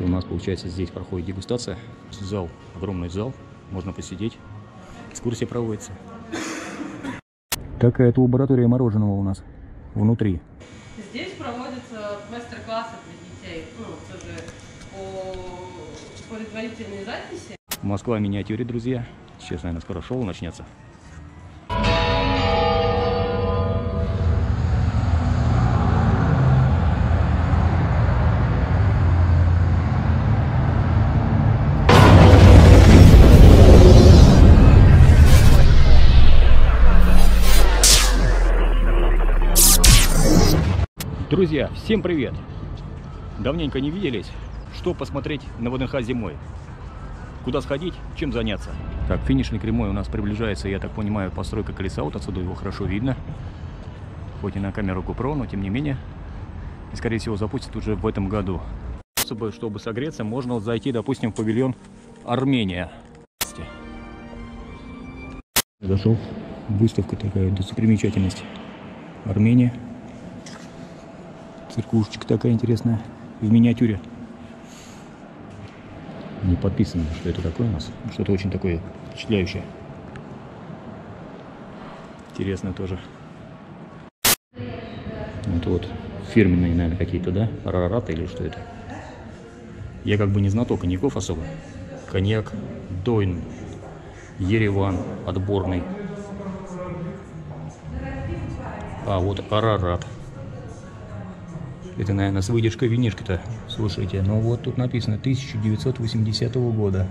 У нас, получается, здесь проходит дегустация. Зал, огромный зал, можно посидеть. Экскурсия проводится. Такая-то лаборатория мороженого у нас внутри. Здесь проводятся мастер-классы для детей, тоже по предварительной записи. Москва в миниатюре, друзья. Сейчас, наверное, скоро шоу начнется. Друзья, всем привет! Давненько не виделись. Что посмотреть на ВДНХ зимой? Куда сходить? Чем заняться? Так, финишный прямой у нас приближается, я так понимаю, постройка колеса. Вот отсюда его хорошо видно. Хоть и на камеру GoPro, но тем не менее. И, скорее всего, запустят уже в этом году. Чтобы согреться, можно зайти, допустим, в павильон Армения. Зашел. Выставка такая, достопримечательность. Армения. Церквушечка такая интересная, в миниатюре. Не подписано, что это такое у нас. Что-то очень такое впечатляющее. Интересно тоже. Это вот фирменные, наверное, какие-то, да? Арараты или что это? Я как бы не знаток коньяков особо. Коньяк Дойн, Ереван, отборный. А вот Арарат. Это, наверное, с выдержкой винишки-то. Слушайте, ну вот тут написано 1980 года.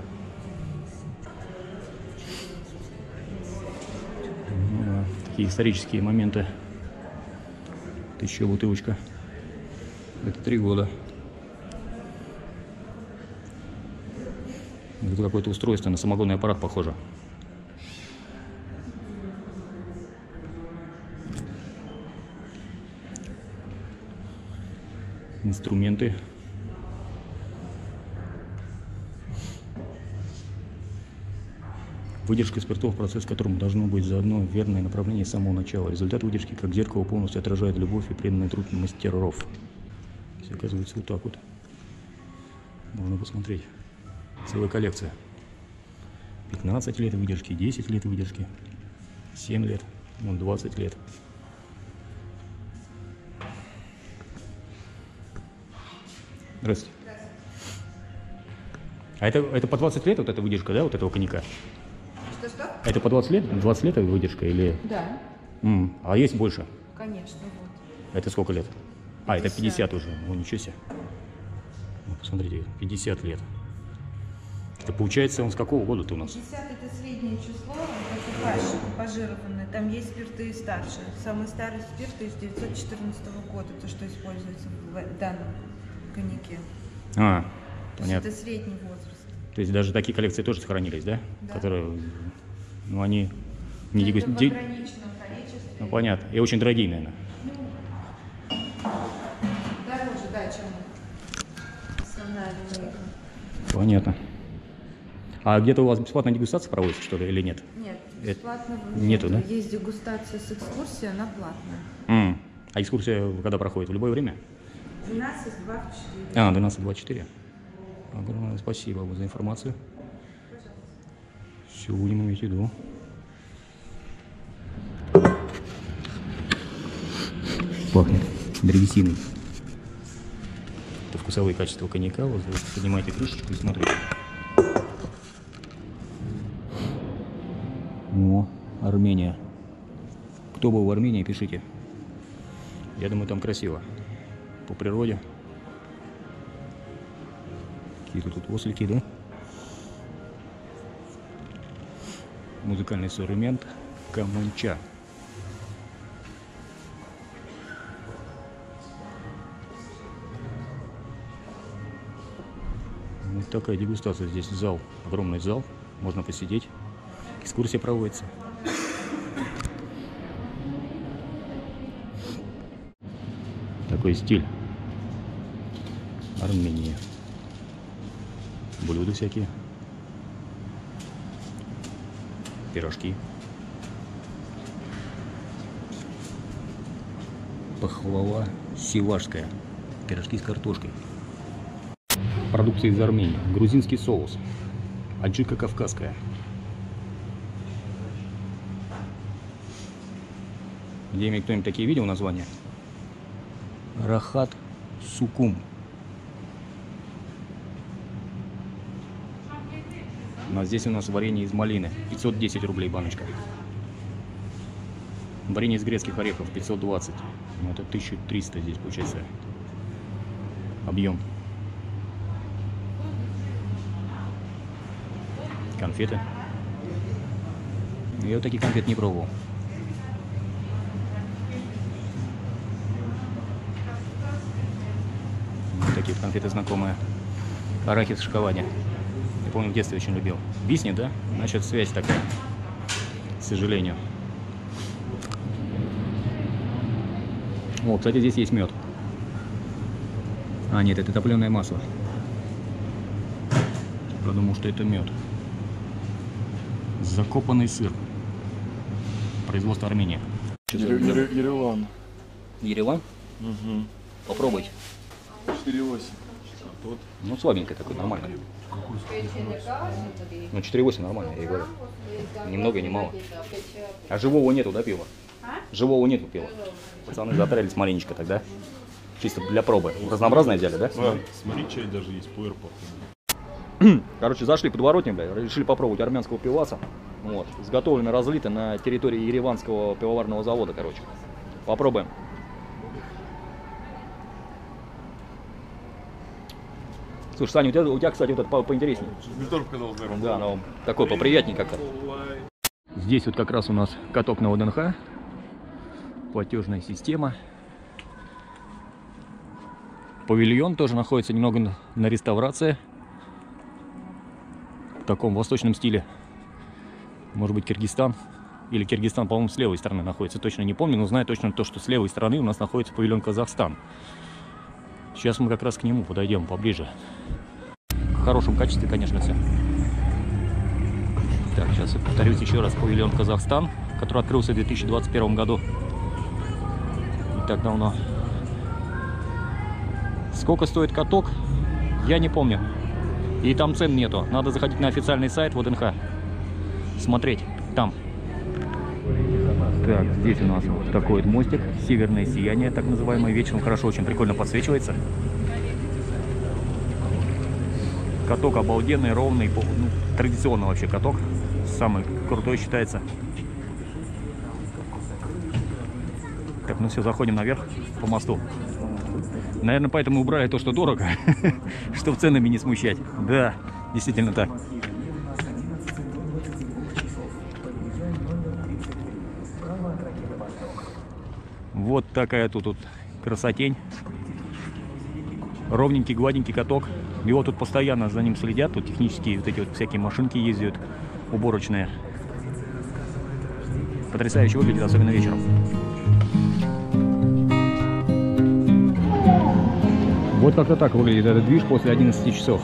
Ну, такие исторические моменты. Еще бутылочка. Это 3 года. Это какое-то устройство, на самогонный аппарат похоже. Инструменты. Выдержка спиртов, процесс которому должно быть заодно верное направление с самого начала. Результат выдержки, как зеркало, полностью отражает любовь и преданный труд мастеров. Все оказывается вот так вот. Можно посмотреть. Целая коллекция. 15 лет выдержки, 10 лет выдержки, 7 лет, 20 лет. Здравствуйте. А это по 20 лет вот эта выдержка, да, вот этого коньяка? Что? Это по 20 лет? 20 лет выдержка или? Да. А есть больше? Конечно, вот. Это сколько лет? 50. А, это 50 уже. Ну, ничего себе. Ну, посмотрите, 50 лет. Это получается, он с какого года-то у нас? 50 это среднее число, это купажированное. Там есть спирты и старше. Самый старый спирт из 1914 года, то, что используется в данном коньяке. А, то понятно. Это средний возраст. То есть даже такие коллекции тоже сохранились, да? Да. Которые, ну, они не Это в ограниченном количестве. Ну, понятно. И очень дорогие, наверное. Дороже, да, чем основная линейка. Понятно. А где-то у вас бесплатная дегустация проводится, что ли, или нет? Нет, бесплатно нету, да? Есть дегустация с экскурсией, она платная. А экскурсия когда проходит? В любое время? 12-24. 12-24. Огромное спасибо вам за информацию. Все будем иметь в виду. Пахнет древесиной. Это вкусовые качества коньяка. Вот вы поднимаете крышечку и смотрите. О, Армения. Кто был в Армении, пишите. Я думаю, там красиво. По природе. Какие-то тут ослики, да? Музыкальный инструмент Каманча. Вот такая дегустация. Здесь зал, огромный зал. Можно посидеть. Экскурсия проводится. Такой стиль. Армения. Блюда всякие. Пирожки. Пахлава севашская. Пирожки с картошкой. Продукция из Армении. Грузинский соус. Аджика кавказская. Где-нибудь кто-нибудь такие видел названия? Рахат Сукум. А здесь у нас варенье из малины. 510 рублей баночка. Варенье из грецких орехов 520. Ну, это 1300 здесь получается. Объем. Конфеты. Я вот таких конфет не пробовал. Вот такие конфеты знакомые. Арахис в шоколаде. Я помню, в детстве очень любил. Висни, да? Значит, связь такая. К сожалению. О, кстати, здесь есть мед. А, нет, это топленое масло. Подумал, что это мед. Закопанный сыр. Производство Армения. Ереван. Ереван? Угу. Попробуйте. 4,8. Ну, слабенький такой, нормально. Ну, 4,8 нормально, я и говорю. Ни много, ни мало. А живого нету, да, пива? Живого нету пива. Пацаны затрались маленечко тогда. Чисто для пробы. Разнообразное взяли, да? Да, смотри, чай даже есть, пуэр. Короче, зашли подворотню, бля, решили попробовать армянского пиваса. Вот. Изготовлено, разлито на территории Ереванского пивоварного завода, короче. Попробуем. Слушай, Саня, у тебя, кстати, вот это поинтереснее. Мне тоже показалось, наверное. Да, но такой поприятнее как-то. Здесь вот как раз у нас каток на ВДНХ. Платежная система. Павильон тоже находится немного на реставрации. В таком восточном стиле. Может быть, Киргизстан. Или Киргизстан, по-моему, с левой стороны находится. Точно не помню, но знаю точно то, что с левой стороны у нас находится павильон Казахстан. Сейчас мы как раз к нему подойдем поближе. В хорошем качестве, конечно, все. Так, сейчас я повторюсь еще раз. Павильон Казахстан, который открылся в 2021 году. Не так давно. Сколько стоит каток, я не помню. И там цен нету. Надо заходить на официальный сайт ВДНХ. Смотреть там. Так, здесь у нас вот такой вот мостик. Северное сияние, так называемое. Вечером хорошо, очень прикольно подсвечивается. Каток обалденный, ровный. Ну, традиционный вообще каток. Самый крутой считается. Так, ну все, заходим наверх по мосту. Наверное, поэтому убрали то, что дорого, чтобы ценами не смущать. Да, действительно так. Вот такая тут красотень. Ровненький, гладенький каток. Его тут постоянно за ним следят. Тут технические вот эти вот всякие машинки ездят, уборочные. Потрясающе выглядит, особенно вечером. Вот как-то так выглядит этот движ после 11 часов.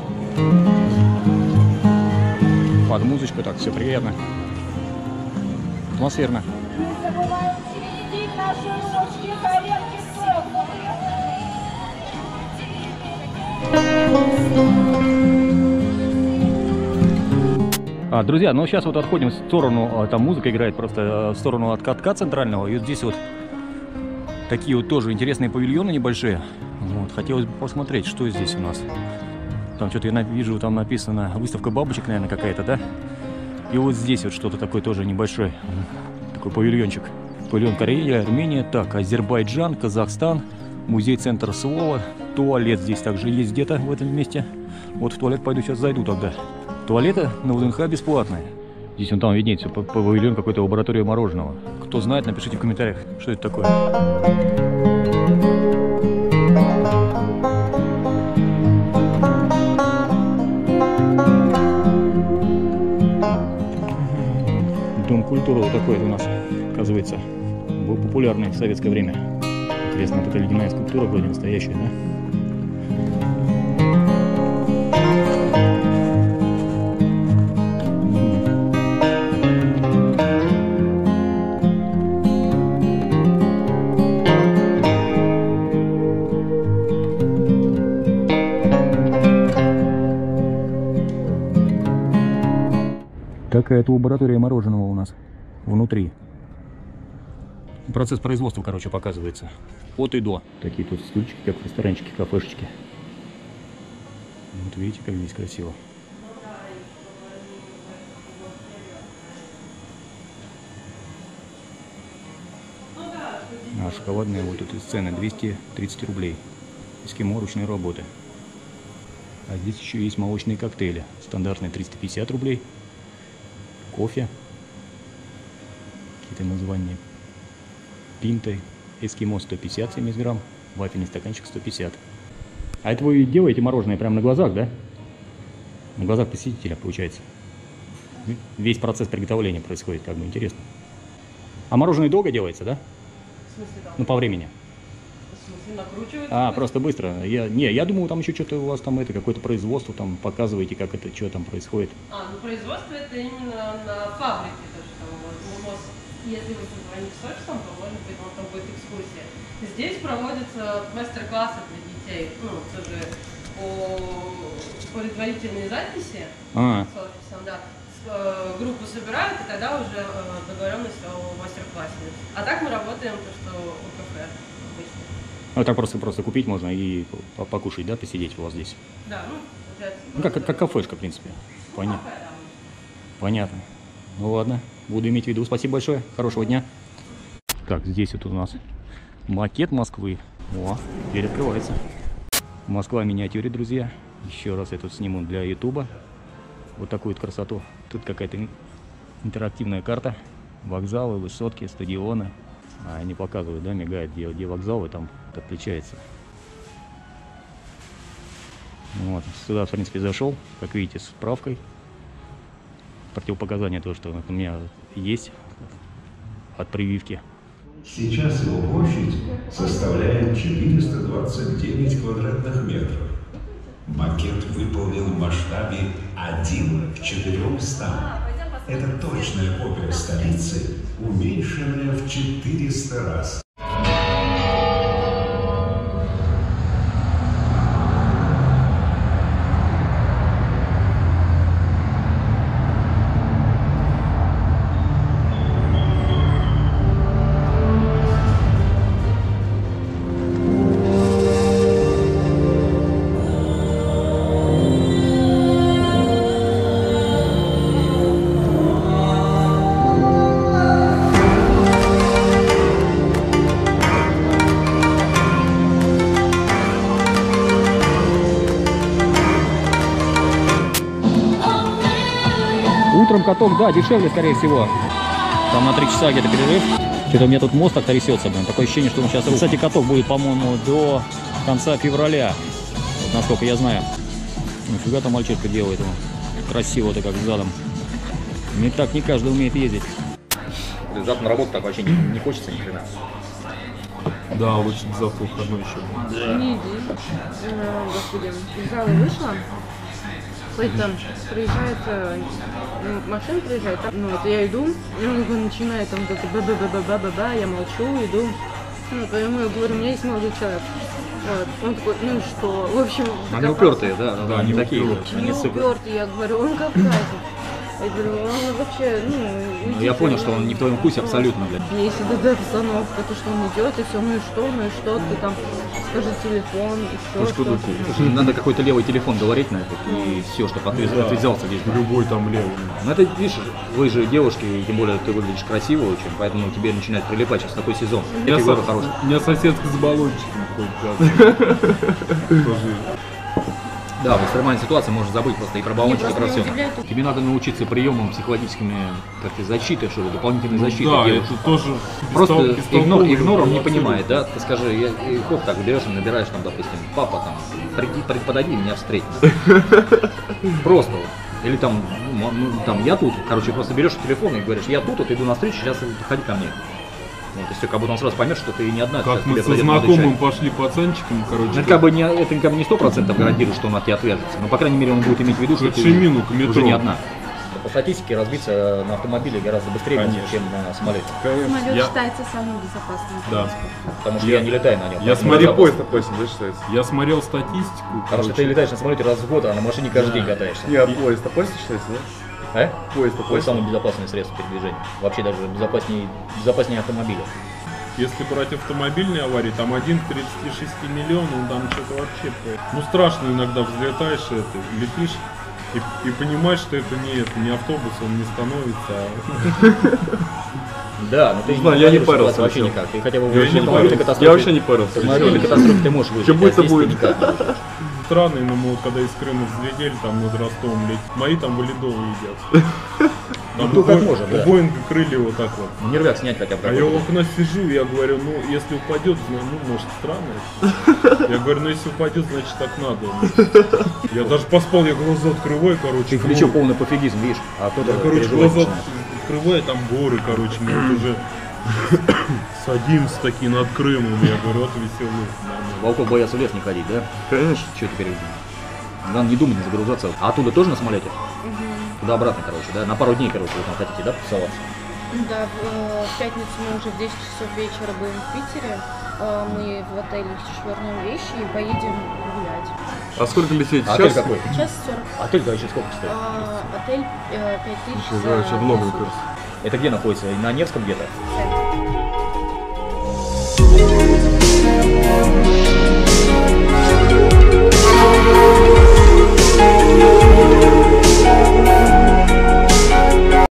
Под музычку так, все приятно. Атмосферно. Друзья, ну сейчас вот отходим в сторону, там музыка играет просто в сторону от катка центрального. И вот здесь вот такие вот тоже интересные павильоны небольшие. Вот, хотелось бы посмотреть, что здесь у нас. Там что-то я вижу, там написано выставка бабочек, наверное, какая-то, да? И вот здесь вот что-то такое тоже небольшой. Такой павильончик. Павильон Корея, Армения, так, Азербайджан, Казахстан, музей-центр слова, туалет здесь также есть где-то в этом месте. Вот в туалет пойду сейчас зайду тогда. Туалеты на ВДНХ бесплатные. Здесь вон там виднеется павильон какой-то, лаборатория мороженого. Кто знает, напишите в комментариях, что это такое. Дом культуры вот такой у нас, оказывается, был популярный в советское время. Интересно, вот эта ледяная скульптура вроде настоящая, да? Такая-то лаборатория мороженого у нас внутри. Процесс производства, короче, показывается. От и до. Такие тут стульчики, как в ресторанчике, кафешечки. Вот видите, как здесь красиво. А шоколадные вот эти цены 230 рублей. Эскимо ручной работы. А здесь еще есть молочные коктейли. Стандартные 350 рублей. Кофе. Какие-то названия. Пинты. Эскимо 150, 70 грамм. Вафельный стаканчик 150. А это вы делаете мороженое прямо на глазах, да? На глазах посетителя, получается. Весь процесс приготовления происходит, как бы интересно. А мороженое долго делается, да? В смысле, там? Ну, по времени. В смысле, накручивается? А, просто быстро. Я думал, там еще что-то у вас там это, какое-то производство, там показываете, как это, что там происходит. Ну производство это именно на фабрике, то, что там у вас, если вы позвоните с офисом, то, может быть, там будет экскурсия. Здесь проводятся мастер-классы для детей, ну, тоже по предварительной записи с офисом, да. Группу собирают, и тогда уже договоренность о мастер-классе. А так мы работаем, то, что у кафе обычно. Ну, так просто купить можно и покушать, да, посидеть у вас здесь. Да, ну, получается. Ну, как кафешка, в принципе. Понятно. Кафе, да. Понятно. Ну ладно, буду иметь в виду. Спасибо большое. Хорошего дня. Так, здесь вот у нас макет Москвы. О, дверь открывается. Москва в миниатюре, друзья. Еще раз я тут сниму для Ютуба. Вот такую вот красоту. Тут какая-то интерактивная карта. Вокзалы, высотки, стадионы. Они показывают, да, мигает, где вокзалы, там отличается. Вот. Сюда, в принципе, зашел, как видите, с справкой. Противопоказания то, что у меня есть от прививки. Сейчас его площадь составляет 429 квадратных метров. Макет выполнен в масштабе 1 к 400. Это точная копия столицы, уменьшенная в 400 раз. Утром каток, да, дешевле, скорее всего. Там на 3 часа где-то перерыв. Что-то у меня тут мост так трясется, блин. Такое ощущение, что он сейчас... Кстати, каток будет, по-моему, до конца февраля. Вот, насколько я знаю. Нифига там мальчишка делает его. Красиво-то как задом. Не так не каждый умеет ездить. Завтра на работу так вообще не хочется ни хрена. Да, лучше завтра выходной еще. Не иди. Господи, из зала вышла. Там приезжает, машина приезжает, ну вот я иду, и он начинает там как-то ба-ба-ба-ба-ба-ба, я молчу, иду, ну, поэтому я говорю, у меня есть молодой человек. Вот. Он такой, ну и что, в общем... Они упертые, да, они такие. Не упертые, я говорю, он кавказец. Я говорю, он вообще, ну я понял, что он не в твоем вкусе абсолютно, блядь. Бесит, да, обстановка, то, что он идет, и все, ну и что, ты там, скажи телефон, еще что-то. Слушай, надо какой-то левый телефон говорить на это, и все, чтобы отвязался здесь. Любой там левый. Ну это, видишь, вы же девушки, и тем более ты выглядишь красиво очень, поэтому тебе начинает прилипать сейчас такой сезон. У меня соседка с баллончиком ходит. Тоже. Да, в экстремальной ситуации можно забыть просто и про баллончик, и про все. Тебе надо научиться приемам психологическими, как-то защиты, что ли, дополнительной защиты. Да, делать. это тоже... Просто игнор он не понимает, да? Ты скажи, хоп, так берешь и набираешь там, допустим, папа там, подойди, меня встреть. Просто. Или там, я тут, короче, просто берешь телефон и говоришь, я тут, вот иду навстречу, сейчас подходи ко мне. Вот, и все, как будто он сразу поймет, что ты не одна. Как мы со знакомым пошли пацанчиком, короче. Это как бы не 100% гарантирует, что он от тебя отвяжется. Но, по крайней мере, он будет иметь в виду, что ты уже не одна. По статистике разбиться на автомобиле гораздо быстрее, чем на самолете. Самолет считается самым безопасным. Да. Потому что я не летаю на нем. Я смотрел поезд, допустим, да, считается. Я смотрел статистику. Потому что ты летаешь на самолете раз в год, а на машине каждый день катаешься. Нет, поезд, а поезд считается, да? Поезд такое самое безопасное средство передвижения. Вообще даже безопаснее автомобиля. Если брать автомобильные аварии, там 1 к 36 миллионам, там что-то вообще... Ну страшно иногда взлетаешь, летишь и понимаешь, что это не автобус, он не становится. Да, но ты я не парился вообще никак. Ты хотя бы Я вообще не парился. На катастрофе ты можешь выжить. Что будет, то будет. Страны, но мы вот когда из Крыма взлетели, там над Ростовом летят, мои там валидовые едят. Там Ну, как можно, да. У Боинга крылья вот так вот. Нервяк снять хотя бы. А я у окна сижу, я говорю, ну если упадет, ну может странно. Я говорю, ну если упадет, значит так надо. Я даже поспал, я глаза открываю, короче. Ты в плечо полный пофигизм, видишь, а кто-то Я, короче, переживает глаза начинает. открываю, там горы, короче, мы вот уже садимся такие над Крымом, я говорю, вот веселый. Волков боятся в лес не ходить, да? Конечно. Что теперь? Надо не думать, не загружаться. А оттуда тоже на самолете? Туда-обратно, короче, да? На пару дней, короче, вы там хотите, да, потусоваться? Да, в пятницу мы уже в 10 часов вечера будем в Питере. Мы в отеле швырнем вещи и поедем гулять. А сколько лететь А отель сейчас? какой? Час 40. Отель, да, еще сколько стоит? Отель 5000 Еще, да, еще много, за кажется. Это где находится? На Невском где-то? в центре.